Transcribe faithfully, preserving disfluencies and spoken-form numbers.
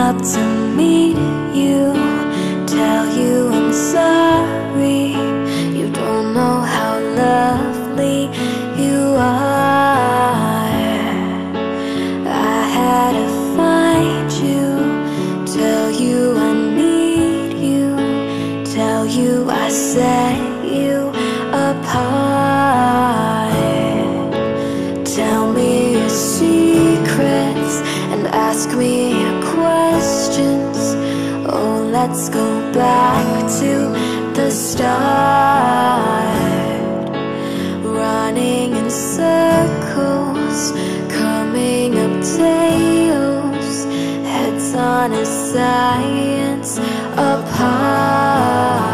out to meet you, tell you I'm sorry. You don't know how lovely you are. I had to find you, tell you I need you, tell you I set you apart. Tell me your secrets and ask me your questions. Oh, let's go back to the start. Running in circles, coming up tails, heads on a science apart.